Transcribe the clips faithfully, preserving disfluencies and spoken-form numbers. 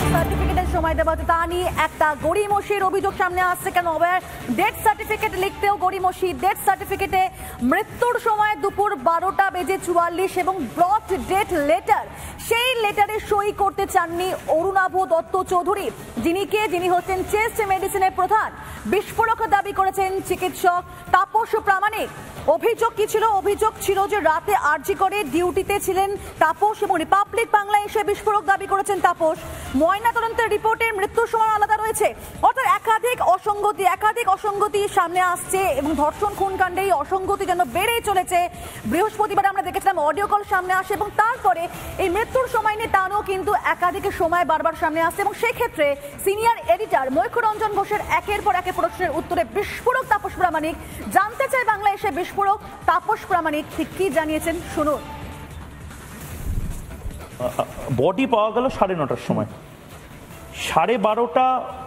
সার্টিফিকেটের সময় দেওয়া হচ্ছে তা নিয়ে একটা গড়িমসির অভিযোগ সামনে আসছে। কেন ডেথ সার্টিফিকেট লিখতেও গড়িমসি, ডেথ সার্টিফিকেটে মৃত্যুর সময় দুপুর বারোটা বেজে চুয়াল্লিশ এবং ব্রড ডেথ লেটার, সেই লেটারে সই করতে চাননি অরুণাভ দত্ত চৌধুরী, যিনি কে যিনি হচ্ছেন চেস্ট মেডিসিনের প্রধান। বিস্ফোরক দাবি করেছেন চিকিৎসক তাপস প্রামাণিক। অভিযোগ কি ছিল? অভিযোগ ছিল যে রাতে আরজি করে ডিউটিতে ছিলেন তাপস এবং রিপাবলিক বাংলায় এসে বিস্ফোরক দাবি করেছেন তাপস। ময়নাতদন্তের রিপোর্টের মৃত্যুর সময় আলাদা রয়েছে। অর্থাৎ একাধিক অসঙ্গতি একাধিক অসঙ্গতি সামনে আসছে এবং ধর্ষণ খুনকাণ্ডে এই অসঙ্গতি যেন বেড়েই চলেছে। বৃহস্পতিবার আমরা দেখেছিলাম অডিও কল সামনে আসে এবং তারপরে এই মৃত্যুর সময় নিয়ে টানও কিন্তু একাধিক সময় বারবার সামনে আসছে এবং সেক্ষেত্রে সিনিয়র এডিটর মৈখরঞ্জন ঘোষের একের পর একে প্রশ্নের উত্তরে বিস্ফোরক তাপস প্রামাণিক। জানতে চাই বাংলা এসে বিস্ফোরক তাপস প্রামাণিক ঠিক কি জানিয়েছেন, শুনুন। বডি পাওয়া গেল সাড়ে নটার সময়, সাড়ে বারোটা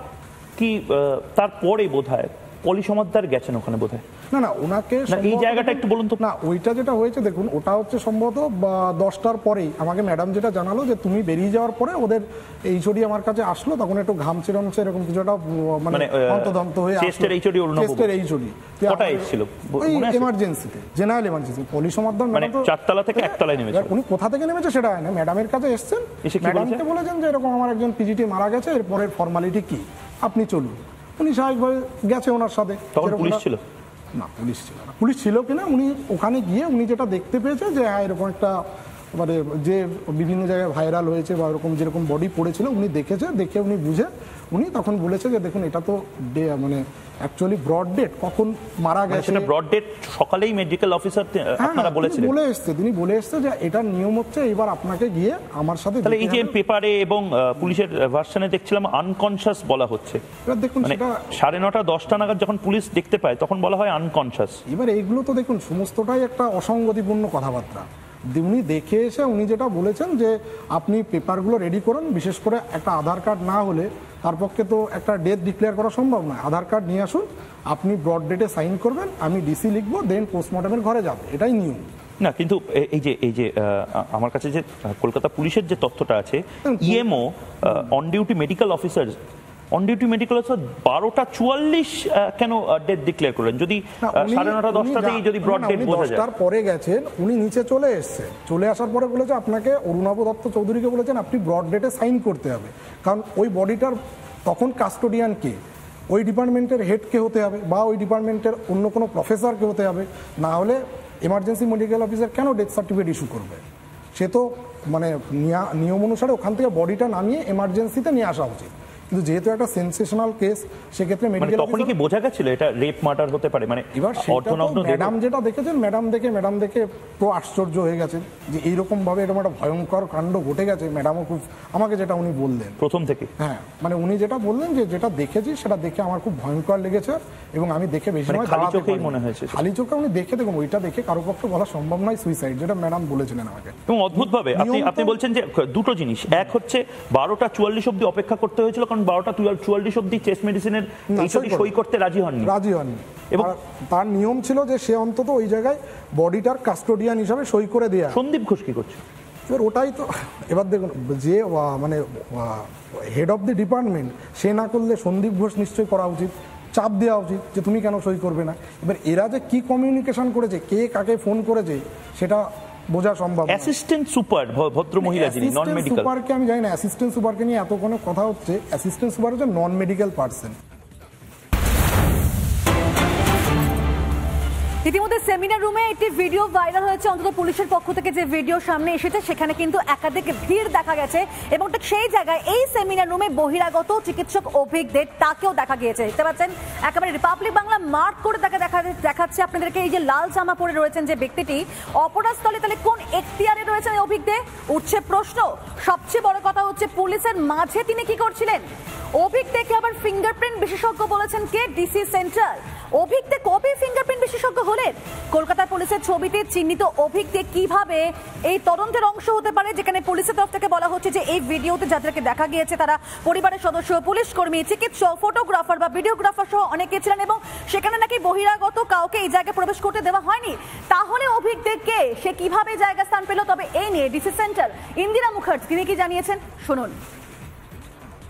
কি তারপরে বোধ হয় পলি সমাদ্দার গেছেন ওখানে বোধ হয়। না না ওনাকে এই জায়গাটা একটু বলুন তো। না ওইটা যেটা হয়েছে দেখুন, ওটা হচ্ছে সম্ভবত দশটার পরেই আমাকে ম্যাডাম যেটা জানালো যে তুমি বেরিয়ে যাওয়ার পরে ওদের এইচওডি আমার কাছে আসলো, তখন একটু ঘামছে রমছে এরকম কিছু একটা মানে অন্তদন্ত হয়ে চেস্টের এইচওডি চেস্টের এইচওডি কটা এসেছিল এমার্জেন্সিতে, জেনারেল এমার্জেন্সি পলি সমাদ্দার মানে চারতলা থেকে একতলায় নেমেছে। উনি কোথা থেকে নেমেছে সেটা হয় না, ম্যাডামের কাছে এসেছেন, ম্যাডামকে বলেছেন যে এরকম আমার একজন পিজিটি মারা গেছে, এরপরের ফর্মালিটি কি আপনি চলুন। উনি স্বাভাবিকভাবে গেছে ওনার সাথে। তখন পুলিশ ছিল না? পুলিশ ছিল না। পুলিশ ছিল কিনা উনি ওখানে গিয়ে উনি যেটা দেখতে পেয়েছে যে হ্যাঁ এরকম একটা মানে যে বিভিন্ন জায়গায় ভাইরাল হয়েছে বা এরকম যেরকম বডি পড়েছিল উনি দেখেছে, দেখে উনি বুঝে উনি তখন বলেছে যে দেখুন এটা তো মানে অ্যাকচুয়ালি ব্রড ডেট, কখন মারা গেছে সেটা ব্রড ডেট সকালেই মেডিকেল অফিসার আপনারা বলেছিলেন, বলে এসেছে তিনি বলে এসেছে যে এটার নিয়ম হচ্ছে এবার আপনাকে গিয়ে আমার সাথে। তাহলে এই যে পেপারে এবং পুলিশের ভার্সনে দেখছিলাম আনকনশাস বলা হচ্ছে। এবার দেখুন সেটা সাড়ে নটা দশটা নাগাদ যখন পুলিশ দেখতে পায় তখন বলা হয় আনকনশাস। এবার এইগুলো তো দেখুন সমস্তটাই একটা অসঙ্গতিপূর্ণ কথাবার্তা। উনি দেখে এসে উনি যেটা বলেছেন যে আপনি পেপারগুলো রেডি করুন, বিশেষ করে একটা আধার কার্ড না হলে তার পক্ষে তো একটা ডেথ ডিক্লেয়ার করা সম্ভব নয়। আধার কার্ড নিয়ে আসুন, আপনি ব্রড ডেটে সাইন করবেন, আমি ডিসি লিখবো, দেন পোস্টমর্টমের ঘরে যাবে, এটাই নিয়ম। না কিন্তু এই যে এই যে আমার কাছে যে কলকাতা পুলিশের যে তথ্যটা আছে, EMO on duty medical officer on duty medical officer বারোটা চুয়াল্লিশ কেন ডেথ ডিক্লেয়ার করলেন? যদি সাড়ে নটা দশটাতেই যদি ব্রড ডেট বোঝা যায়। দশটার পরে গেছেন উনি, নিচে চলে এসছে, চলে আসার পরে বলেছে আপনাকে অরুণাভ দত্ত চৌধুরীকে বলেছেন আপনি ব্রড ডেটে সাইন করতে হবে, কারণ ওই বডিটার তখন কাস্টোডিয়ান কে, ওই ডিপার্টমেন্টের হেড কে হতে হবে বা ওই ডিপার্টমেন্টের অন্য কোনো প্রফেসরকে হতে হবে, না হলে এমার্জেন্সি মেডিকেল অফিসার কেন ডেথ সার্টিফিকেট ইস্যু করবে? সে তো মানে নিয়ম অনুসারে ওখান থেকে বডিটা নামিয়ে এমার্জেন্সিতে নিয়ে আসা উচিত, কিন্তু যেহেতু একটা সেন্সেশনাল কেস সেক্ষেত্রে মেডিকেল তখনই কি বোঝা গেছিল এটা রেপ মার্ডার হতে পারে? মানে এবার ম্যাডাম যেটা দেখেছেন, ম্যাডাম দেখে ম্যাডাম দেখে তো আশ্চর্য হয়ে গেছেন যে এইরকম ভাবে এরকম একটা ভয়ঙ্কর কাণ্ড ঘটে গেছে। ম্যাডামও খুব আমাকে যেটা উনি বললেন প্রথম থেকে, হ্যাঁ মানে উনি যেটা বললেন যে যেটা দেখেছি সেটা দেখে আমার খুব ভয়ঙ্কর লেগেছে এবং আমি দেখে বেশি সময় খালি চোখেই মনে হয়েছে। খালি চোখে উনি দেখে দেখুন ওইটা দেখে কারো পক্ষে বলা সম্ভব নয় সুইসাইড, যেটা ম্যাডাম বলেছিলেন আমাকে। এবং অদ্ভুত ভাবে আপনি আপনি বলছেন যে দুটো জিনিস, এক হচ্ছে বারোটা চুয়াল্লিশ অব্দি অপেক্ষা করতে হয়েছিল কারণ বারোটা চুয়াল্লিশ অব্দি চেস্ট মেডিসিনের সই করতে রাজি হননি রাজি হননি এবং তার নিয়ম ছিল যে সে অন্তত ওই জায়গায় বডিটার কাস্টোডিয়ান হিসাবে সই করে দেয়া। সন্দীপ ঘোষ কি করছে? এবার ওটাই তো, এবার দেখুন যে মানে হেড অফ দি ডিপার্টমেন্ট সে না করলে সন্দীপ ঘোষ নিশ্চয়ই করা উচিত, চাপ দেওয়া উচিত যে তুমি কেন সই করবে না। এবার এরা যে কি কমিউনিকেশন করেছে, কে কাকে ফোন করেছে সেটা বোঝা সম্ভব। অ্যাসিস্ট্যান্ট সুপার ভদ্র মহিলা যিনি নন মেডিকেল সুপারকে আমি জানি না, অ্যাসিস্ট্যান্ট সুপারকে নিয়ে এত কোনো কথা হচ্ছে। অ্যাসিস্ট্যান্ট সুপার হচ্ছে নন মেডিকেল পার্সন। ইতিমধ্যে সেমিনার রুমে একটি ভিডিও ভাইরাল হয়েছে, অন্তত পুলিশের পক্ষ থেকে যে ভিডিও সামনে এসেছে সেখানে কিন্তু একাধিক ভিড় দেখা গেছে এবং ঠিক সেই জায়গায় এই সেমিনার রুমে বহিরাগত চিকিৎসক অভিজ্ঞদের তাকেও দেখা গিয়েছে। দেখতে পাচ্ছেন একেবারে রিপাবলিক বাংলা মার্ক করে তাকে দেখা দেখাচ্ছে আপনাদেরকে। এই যে লাল জামা পরে রয়েছেন যে ব্যক্তিটি অপরাধস্থলে, তাহলে কোন এখতিয়ারে রয়েছেন এই অভিজ্ঞদের উঠছে প্রশ্ন। সবচেয়ে বড় কথা হচ্ছে পুলিশের মাঝে তিনি কি করছিলেন? অভিজ্ঞকে আবার ফিঙ্গারপ্রিন্ট বিশেষজ্ঞ বলেছেন কে? DC centre. অভিজ্ঞ কবে ফিঙ্গারপ্রিন্ট বিশেষজ্ঞ হলেন? কলকাতা পুলিশের ছবিতে চিহ্নিত অভিজ্ঞ কিভাবে এই তদন্তের অংশ হতে পারে, যেখানে পুলিশের তরফ থেকে বলা হচ্ছে যে এই ভিডিওতে যাদেরকে দেখা গিয়েছে তারা পরিবারের সদস্য, পুলিশ কর্মী, চিকিৎসক, ফটোগ্রাফার বা ভিডিওগ্রাফার সহ অনেকে ছিলেন এবং সেখানে নাকি বহিরাগত কাউকে এই জায়গায় প্রবেশ করতে দেওয়া হয়নি। তাহলে অভিজ্ঞ কে, সে কিভাবে জায়গা স্থান পেল? তবে এই নিয়ে ডিসি সেন্টার ইন্দিরা মুখার্জি তিনি কি জানিয়েছেন শুনুন।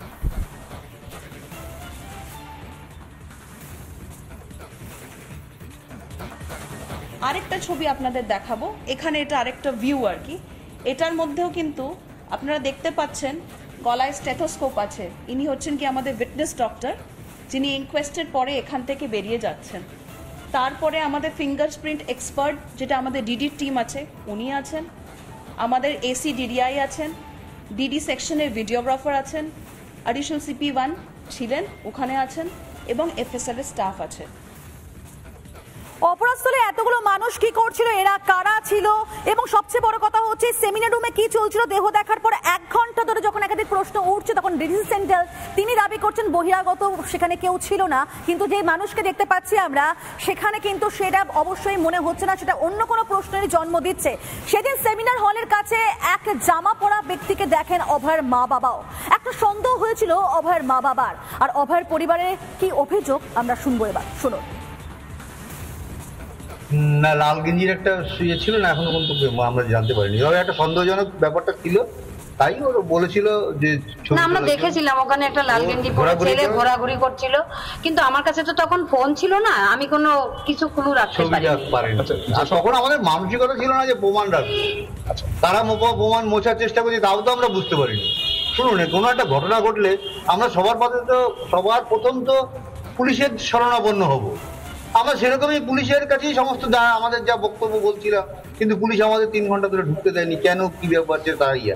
আরেকটা ছবি আপনাদের দেখাবো, এখানে এটা আরেকটা ভিউ আর কি। এটার মধ্যেও কিন্তু আপনারা দেখতে পাচ্ছেন গলায় স্টেথোস্কোপ আছে। ইনি হচ্ছেন কি আমাদের উইটনেস ডক্টর, যিনি ইনকোয়েস্টের পরে এখান থেকে বেরিয়ে যাচ্ছেন। তারপরে আমাদের ফিঙ্গারপ্রিন্ট এক্সপার্ট, যেটা আমাদের ডিডির টিম আছে, উনি আছেন। আমাদের এসি ডিডিআই আছেন, ডিডি সেকশনের ভিডিওগ্রাফার আছেন, অ্যাডিশনাল সিপি ওয়ান ছিলেন, ওখানে আছেন, এবং এফএসএল এর স্টাফ আছে। অপরাধস্থলে এতগুলো মানুষ কি করছিল, এরা কারা ছিল, এবং সবচেয়ে বড় কথা হচ্ছে সেমিনার রুমে কি চলছিল। দেহ দেখার পর এক ঘন্টা ধরে যখন একাধিক প্রশ্ন উঠছে, তখন ডিসি সেন্টার তিনি দাবি করছেন বহিরাগত সেখানে কেউ ছিল না, কিন্তু যে মানুষকে দেখতে পাচ্ছি আমরা সেখানে কিন্তু সেটা অবশ্যই মনে হচ্ছে না, সেটা অন্য কোনো প্রশ্নেরই জন্ম দিচ্ছে। সেদিন সেমিনার হলের কাছে এক জামা পরা ব্যক্তিকে দেখেন অভয়ের মা বাবাও। একটা সন্দেহ হয়েছিল অভয়ের মা বাবার, আর অভয়ের পরিবারের কি অভিযোগ আমরা শুনবো এবার, শুনুন। না, লাল গেঞ্জির একটা ইয়ে ছিল না, এখনো পর্যন্ত আমরা জানতে পারিনি। তবে একটা সন্দেহজনক ব্যাপারটা ছিল, তাই ওরা বলেছিল যে আমরা দেখেছিলাম ওখানে একটা লাল গেঞ্জি পরে ছেলে ঘোরাঘুরি করছিল, কিন্তু আমার কাছে তো তখন ফোন ছিল না, আমি কোনো কিছু ক্লু রাখতে পারিনি। আর তখন আমাদের মানসিকতা ছিল না যে প্রমাণ রাখবে। তারা প্রমাণ মোছার চেষ্টা করছে, তাও তো আমরা বুঝতে পারিনি। শুনুন, কোনো একটা ঘটনা ঘটলে আমরা সবার পথে তো সবার প্রথম তো পুলিশের শরণাপন্ন হব। আমরা সেরকমই পুলিশের কাছেই সমস্ত আমাদের যা বক্তব্য বলছিলাম, কিন্তু পুলিশ আমাদের তিন ঘন্টা ধরে ঢুকতে দেয়নি। কেন, কি ব্যাপার, যে তারা ইয়া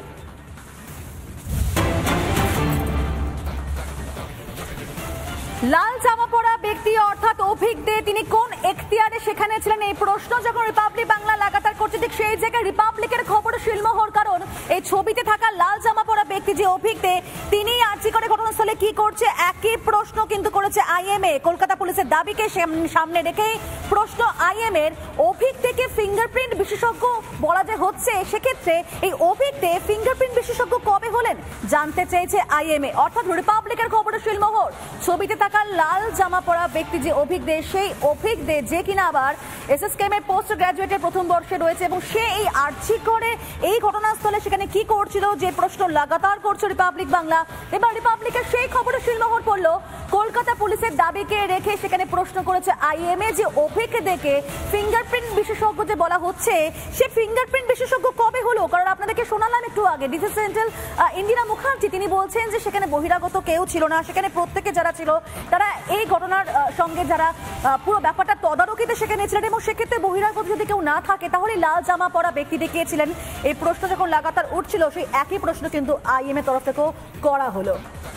লাল জামা পরা ব্যক্তি অর্থাৎ অভিক দে, তিনি কোন এখতিয়ারে সেখানে ছিলেন, এই প্রশ্ন যখন রিপাবলিক বাংলা লাগাতার করছে, ঠিক সেই জায়গায় রিপাবলিকের খবরে শিলমোহর, কারণ এই ছবিতে থাকা লাল জামা পরা ব্যক্তি যে অভিক দে, তিনি আর্জি করে ঘটনাস্থলে কি করছে একই প্রশ্ন কিন্তু করেছে আইএমএ। কলকাতা পুলিশের দাবিকে সামনে রেখে প্রশ্ন আইএমএর, অভিক থেকে ফিঙ্গারপ্রিন্ট বিশেষজ্ঞ বলা যে হচ্ছে, সেক্ষেত্রে এই অভিক দে ফিঙ্গারপ্রিন্ট বিশেষজ্ঞ কবে হলেন জানতে চেয়েছে আইএমএ। অর্থাৎ রিপাবলিকের খবরে শিলমোহর, ছবিতে লাল জামা পরা ব্যক্তি যে অভিক দে, সেই অভিক দে যে কিনা আবার এসএসকেএম এর পোস্ট গ্রাজুয়েটের প্রথম বর্ষে রয়েছে, এবং সে এই আর্জি করে এই ঘটনাস্থলে সেখানে কি করছিল, যে প্রশ্ন লাগাতার করছে রিপাবলিক বাংলা। এবার রিপাবলিকের সেই খবরে শিলমোহর পড়লো, কলকাতা পুলিশের দাবিকে রেখে সেখানে প্রশ্ন করেছে আইএমএ যে অভিক দেকে ফিঙ্গারপ্রিন্ট বিশেষজ্ঞ যে বলা হচ্ছে, সে ফিঙ্গারপ্রিন্ট বিশেষজ্ঞ কবে হলো। কারণ আপনাদেরকে শোনালাম একটু আগে ডিসি সেন্ট্রাল ইন্দিরা মুখার্জি, তিনি বলছেন যে সেখানে বহিরাগত কেউ ছিল না, সেখানে প্রত্যেকে যারা ছিল তারা এই ঘটনার সঙ্গে যারা পুরো ব্যাপারটা তদারকিতে সেখানে ছিলেন, এবং সেক্ষেত্রে বহিরাগত যদি কেউ না থাকে তাহলে লাল জামা পরা ব্যক্তিটি কে ছিলেন। এই প্রশ্ন যখন লাগাতার উঠছিল, সেই একই প্রশ্ন কিন্তু আইএমএ তরফ থেকেও করা হলো।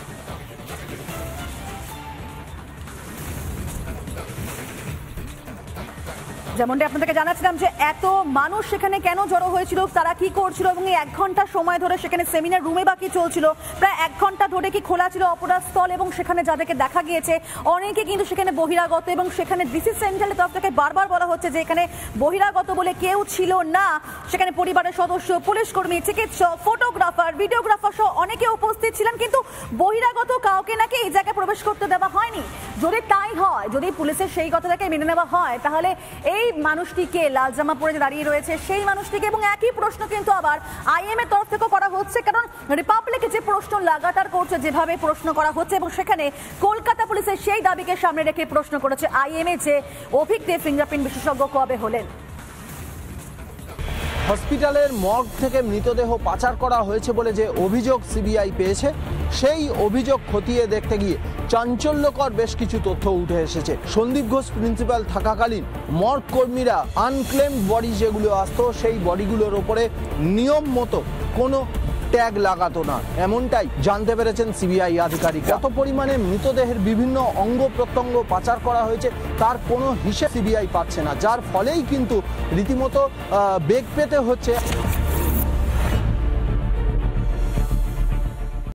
যেমনটা আপনাদেরকে জানাচ্ছিলাম যে এত মানুষ সেখানে কেন জড়ো হয়েছিল, তারা কি করছিল, এবং এই এক ঘন্টা সময় ধরে সেখানে সেমিনার রুমে বাকি চলছিল, প্রায় এক ঘন্টা ধরে কি খোলা ছিল অপরাধ স্থল, এবং সেখানে যাদেরকে দেখা গিয়েছে অনেকে কিন্তু সেখানে বহিরাগত, এবং সেখানে ডিসি সেন্ট্রালের তরফ থেকে বারবার বলা হচ্ছে যে এখানে বহিরাগত বলে কেউ ছিল না। সেখানে পরিবারের সদস্য, পুলিশ কর্মী, চিকিৎসক, ফটোগ্রাফার, ভিডিওগ্রাফার সহ অনেকে উপস্থিত ছিলেন, কিন্তু বহিরাগত কাউকে নাকি এই জায়গায় প্রবেশ করতে দেওয়া হয়নি। যদি তাই হয়, যদি পুলিশের সেই কথাটাকে মেনে নেওয়া হয়, তাহলে এই মানুষটিকে লাল জামা পরে দাঁড়িয়ে রয়েছে সেই মানুষটিকে, এবং একই প্রশ্ন কিন্তু আবার আইএমএ তরফ থেকে করা হচ্ছে, কারণ রিপাবলিকে যে প্রশ্ন লাগাতার করছে, যেভাবে প্রশ্ন করা হচ্ছে, এবং সেখানে কলকাতা পুলিশের সেই দাবিকে সামনে রেখে প্রশ্ন করেছে আইএমএ যে অভিক দে ফিঙ্গারপ্রিন্ট বিশেষজ্ঞ কবে হলেন। হসপিটালের মর্গ থেকে মৃতদেহ পাচার করা হয়েছে বলে যে অভিযোগ সিবিআই পেয়েছে, সেই অভিযোগ খতিয়ে দেখতে গিয়ে চাঞ্চল্যকর বেশ কিছু তথ্য উঠে এসেছে। সন্দীপ ঘোষ প্রিন্সিপাল থাকাকালীন মর্গ কর্মীরা আনক্লেমড বডি যেগুলো আসতো, সেই বডিগুলোর ওপরে নিয়ম মতো কোনো ট্যাগ লাগাতো না, এমনটাই জানতে পেরেছেন সিবিআই আধিকারিক। কত পরিমাণে মৃতদেহের বিভিন্ন অঙ্গ প্রত্যঙ্গ পাচার করা হয়েছে তার কোনো হিসেব সিবিআই পাচ্ছে না, যার ফলেই কিন্তু রীতিমতো বেগ পেতে হচ্ছে।